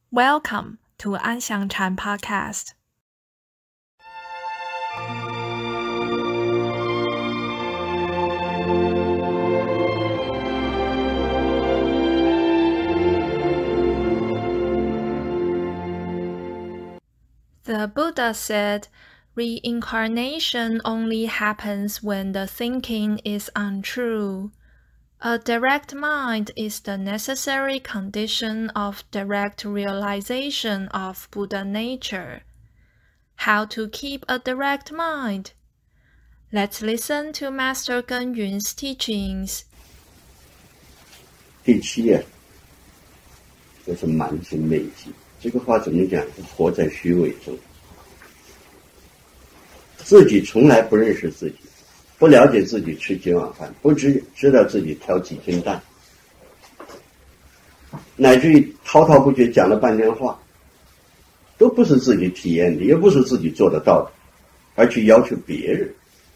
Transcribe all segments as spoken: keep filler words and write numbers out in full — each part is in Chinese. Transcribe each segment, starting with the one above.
Welcome to 安详禅 Podcast. The Buddha said, reincarnation only happens when the thinking is untrue. A direct mind is the necessary condition of direct realization of Buddha nature. How to keep a direct mind? Let's listen to Master Gen Yun's teachings. 第七页就是慢心昧己，这个话怎么讲？活在虚伪中，自己从来不认识自己，不了解自己吃几碗饭，不知知道自己挑几斤担，乃至于滔滔不绝讲了半天话，都不是自己体验的，也不是自己做得到的，而去要求别人。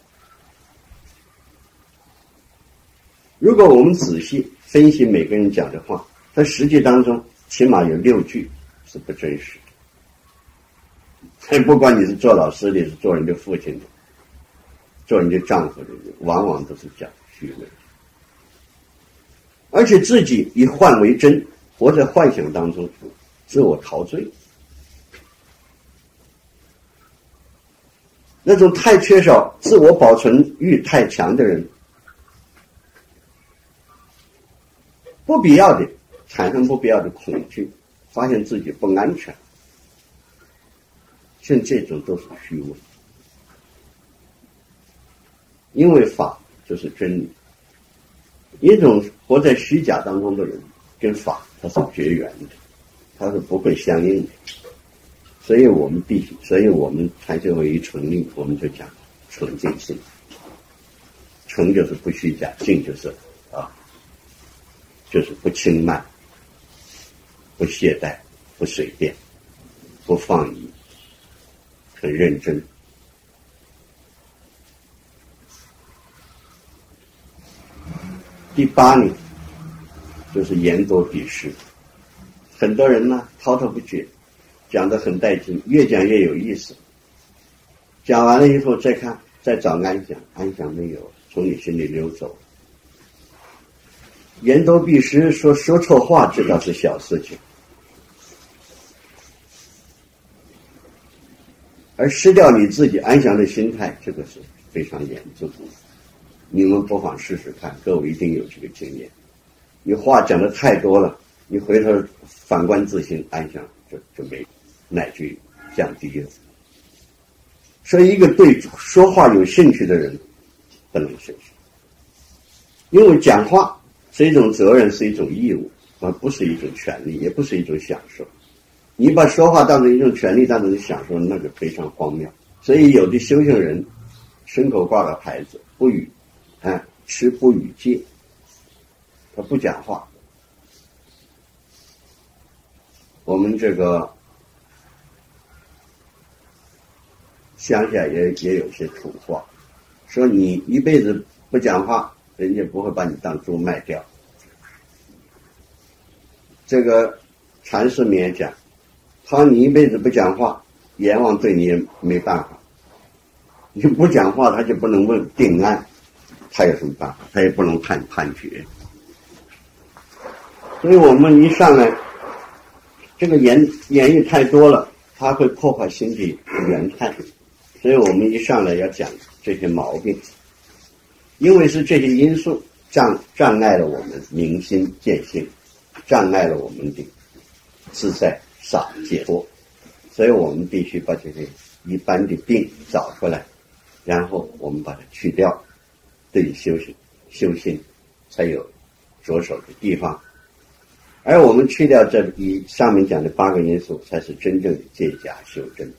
如果我们仔细分析每个人讲的话，在实际当中起码有六句是不真实的。不管你是做老师的，是做人的父亲的，做人的丈夫的，往往都是讲虚伪，而且自己以幻为真，活在幻想当中，自我陶醉。那种太缺少自我保存欲太强的人，不必要的产生不必要的恐惧，发现自己不安全，像这种都是虚伪。因为法就是真理，一种活在虚假当中的人跟法它是绝缘的，它是不会相应的。所以我们必须，所以我们禅修为一纯立，我们就讲纯净性。纯就是不虚假，净就是啊就是不轻慢，不懈怠，不随便，不放逸，很认真。第八呢，就是言多必失。很多人呢滔滔不绝，讲得很带劲，越讲越有意思。讲完了以后再看，再找安详，安详没有，从你心里溜走。言多必失，说说错话，这倒是小事情，而失掉你自己安详的心态，这个是非常严重的。你们不妨试试看，各位一定有这个经验。你话讲的太多了，你回头反观自心，安详就就没，乃至于降低了。所以一个对说话有兴趣的人不能生气，因为讲话是一种责任，是一种义务，而不是一种权利，也不是一种享受。你把说话当成一种权利，当成享受，那个非常荒谬。所以有的修行人胸口挂个牌子，不语啊，持不语戒，他不讲话。我们这个乡下也也有些土话，说你一辈子不讲话，人家不会把你当猪卖掉。这个禅师们也讲，他说你一辈子不讲话，阎王对你也没办法。你不讲话，他就不能问定案，他有什么办法？他也不能判判决。所以我们一上来，这个言言语太多了，它会破坏心理原态。所以我们一上来要讲这些毛病，因为是这些因素障障碍了我们明心见性，障碍了我们的自在洒解脱，所以我们必须把这些一般的病找出来，然后我们把它去掉，对于修行修心才有着手的地方。而我们去掉这以上面讲的八个因素，才是真正的借假修真。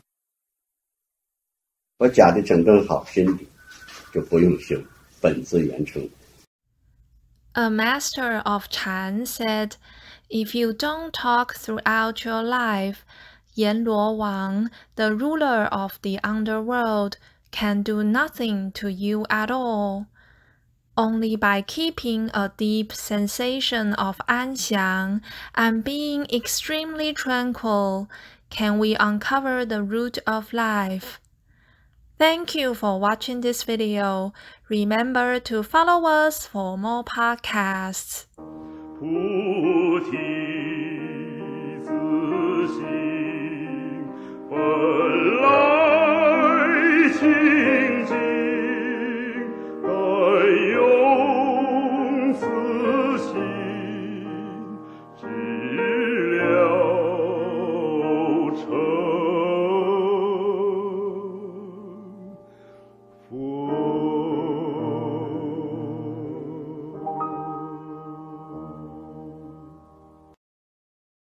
把假的整顿好，真的就不用修，本自圆成。 A master of Chan said, if you don't talk throughout your life, Yan Luo Wang, the ruler of the underworld, can do nothing to you at all. Only by keeping a deep sensation of anxiang and being extremely tranquil can we uncover the root of life. Thank you for watching this video. Remember to follow us for more podcasts. 菩提自性